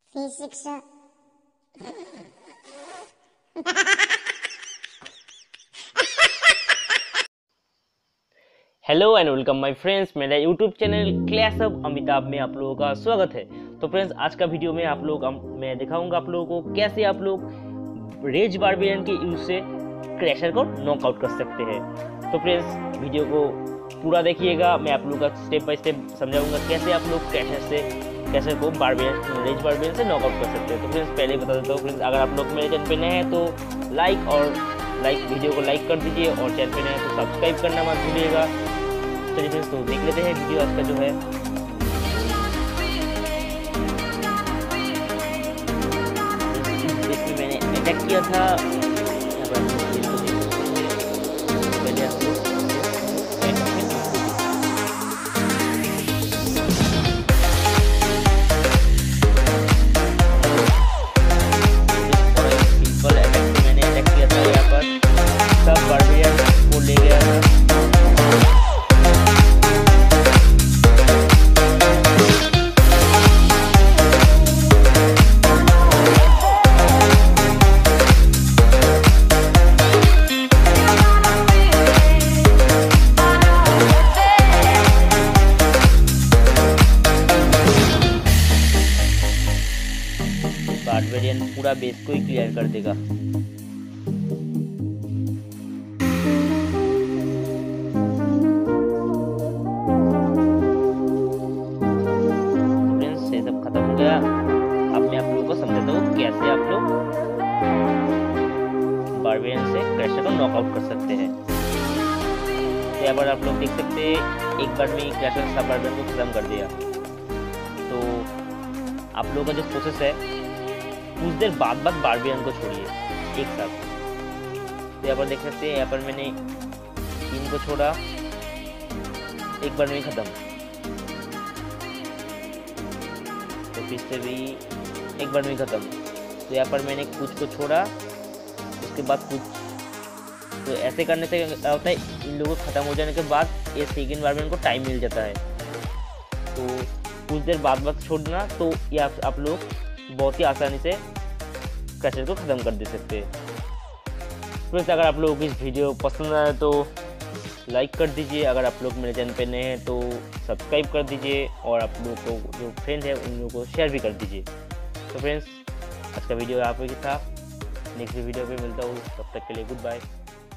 Physics. Hello and welcome my friends, मेरा YouTube channel class of Amitabh में आप लोगों का स्वागत है। तो फ्रेंड्स, आज का वीडियो में मैं दिखाऊंगा आप लोगों को कैसे आप लोग रेज बारबेरियन के यूज से क्रैशर को नॉकआउट कर सकते हैं। तो फ्रेंड्स, वीडियो को पूरा देखिएगा, मैं आप लोगों का स्टेप बाय स्टेप समझाऊंगा कैसे आप लोग क्रैशर को रेज बारबेरियन से नॉकआउट कर सकते हैं। तो फ्रेंड्स, पहले बता देता हूँ फ्रेंड्स, अगर आप लोग मेरे चैनल पे नए हैं तो वीडियो को लाइक कर दीजिए और चैनल पे नए हैं तो सब्सक्राइब करना मत भूलिएगा। चलिए फ्रेंड्स, तो देख लेते हैं वीडियो आज का जो है। इसमें मैंने अटैक किया था, पहले आप लोग सिंपल अटैक से मैंने अटैक किया था। यहाँ पर सब बारबेरियन को ले गया था। बारबेरियन पूरा बेस को ही क्लियर कर देगा। फ्रेंड्स, ये सब खत्म हो गया। अब मैं आप लोगों को समझाता हूँ कैसे आप लोग बारबेरियन से क्रैशर को नॉकआउट कर सकते हैं। तो यहाँ पर आप लोग देख सकते हैं, एक बार में क्रैशर सब बारबेरियन को खत्म कर दिया। तो आप लोगों का जो प्रोसेस है, कुछ देर बाद बारबेरियन को छोड़िए एक साथ। तो यहाँ पर देख सकते हैं, यहाँ पर मैंने 3 को छोड़ा, एक बार में खत्म। तो फिर से भी एक बार में खत्म। तो यहाँ पर मैंने कुछ को छोड़ा, उसके बाद कुछ। तो ऐसे करने से क्या होता है, इन लोगों को खत्म हो जाने के बाद ये सेकेंड बारबेरियन को टाइम मिल जाता है। तो कुछ देर बाद छोड़ना, तो ये आप लोग बहुत ही आसानी से क्रैशर को ख़त्म कर दे सकते हैं। फ्रेंड्स, अगर आप लोगों को इस वीडियो पसंद आए तो लाइक कर दीजिए, अगर आप लोग मेरे चैनल पे नए हैं तो सब्सक्राइब कर दीजिए और आप लोगों को जो फ्रेंड है उन लोगों को शेयर भी कर दीजिए। तो फ्रेंड्स, आज का वीडियो यहाँ पे था। नेक्स्ट वीडियो पे मिलता हूँ, तब तक के लिए गुड बाय।